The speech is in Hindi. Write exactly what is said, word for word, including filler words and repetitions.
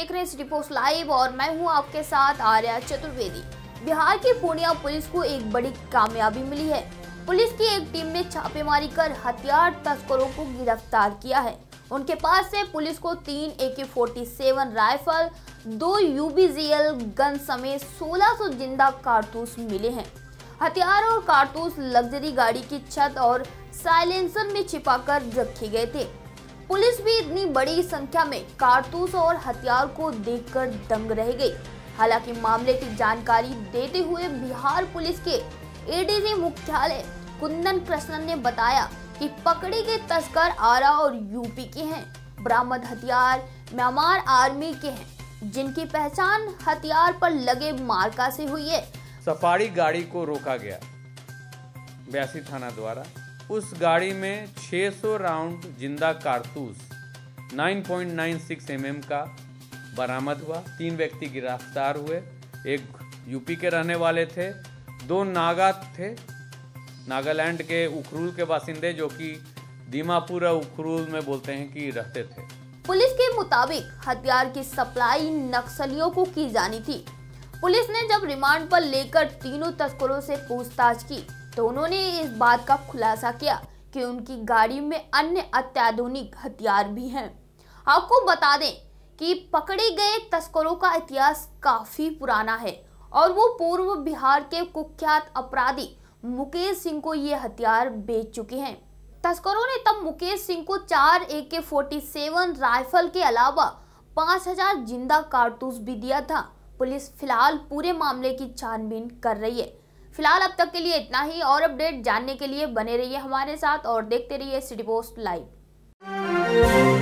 देख रहे हैं सिटी पोस्ट लाइव और मैं हूं आपके साथ आर्या चतुर्वेदी। बिहार की पूर्णिया पुलिस को एक बड़ी कामयाबी मिली है। पुलिस की एक टीम ने छापेमारी कर हथियार तस्करों को गिरफ्तार किया है। उनके पास से पुलिस को तीन A K forty seven rifle, दो U B G L gun समेत सोलह सौ जिंदा कारतूस मिले हैं। हथियार और कारतूस लग्जरी गाड़ी की छत और साइलेंसर में छिपाकर रखे गए थे। पुलिस भी इतनी बड़ी संख्या में कारतूस और हथियार को देखकर दंग रह गई। हालांकि मामले की जानकारी देते हुए बिहार पुलिस के ए डी जी मुख्यालय कुंदन कृष्णन ने बताया कि पकड़े गए तस्कर आरा और यू पी के हैं। बरामद हथियार म्यांमार आर्मी के हैं, जिनकी पहचान हथियार पर लगे मार्का से हुई है। सफारी गाड़ी को रोका गया बयासी थाना द्वारा। उस गाड़ी में छह सौ राउंड जिंदा कारतूस नौ पॉइंट नौ छह एम एम का बरामद हुआ। तीन व्यक्ति गिरफ्तार हुए। एक यू पी के रहने वाले थे, दो नागा थे, नागालैंड के उखरूल के बासिंदे, जो कि दीमापुर उखरूल में बोलते हैं कि रहते थे। पुलिस के मुताबिक हथियार की सप्लाई नक्सलियों को की जानी थी। पुलिस ने जब रिमांड पर लेकर तीनों तस्करों से पूछताछ की तो उन्होंने इस बात का खुलासा किया कि उनकी गाड़ी में अन्य अत्याधुनिक हथियार भी हैं। आपको बता दें कि पकड़े गए तस्करों का इतिहास काफी पुराना है और वो पूर्व बिहार के कुख्यात अपराधी मुकेश सिंह को ये हथियार बेच चुके हैं। तस्करों ने तब मुकेश सिंह को चार ए के फोर्टी सेवन राइफल के अलावा पाँच हजार जिंदा कारतूस भी दिया था। पुलिस फिलहाल पूरे मामले की छानबीन कर रही है। फिलहाल अब तक के लिए इतना ही। और अपडेट जानने के लिए बने रहिए हमारे साथ और देखते रहिए सिटी पोस्ट लाइव।